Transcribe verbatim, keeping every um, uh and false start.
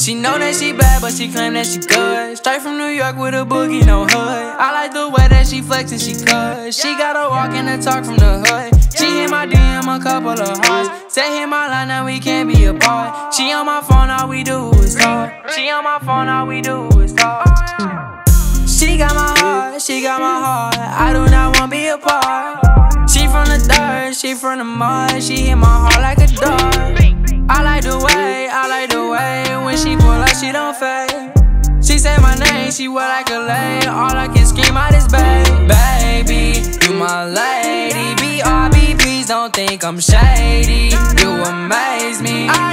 She know that she bad, but she claim that she good. Straight from New York with a boogie, no hood. I like the way that she flex and she cut. She gotta walk and a talk from the hood. She hit my D M a couple of hearts. Say hit my line, now we can't be apart. She on my phone, all we do is talk. She on my phone, all we do is talk. She got my heart, she got my heart. I do not wanna be apart. She from the dirt, she from the mud. She hit my heart like a dart. I like the way, I like the way when she pull up, she don't fade. She say my name, she wear like a lay. All I can scream out is babe. Baby, you my lady. B R B, please don't think I'm shady. You amaze me. I